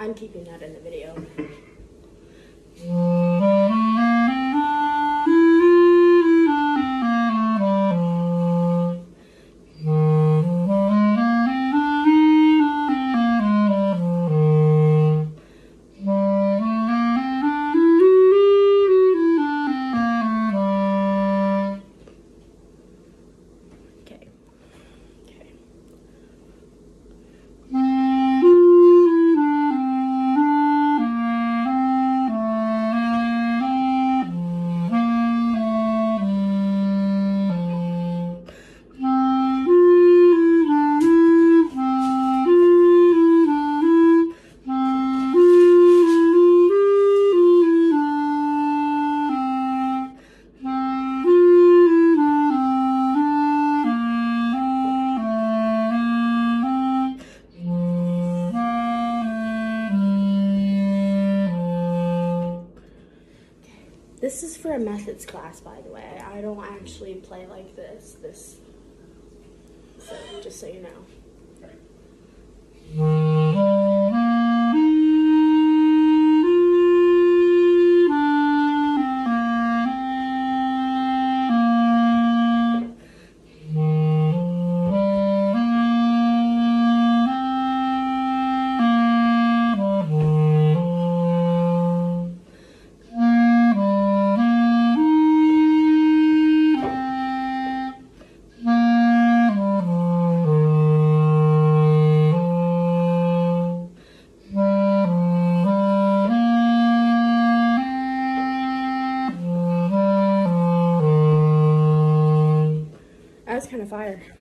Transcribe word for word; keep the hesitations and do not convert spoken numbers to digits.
I'm keeping that in the video. Okay. Okay. This is for a methods class, by the way. I don't actually play like this. This, so just so you know. That was kind of fire.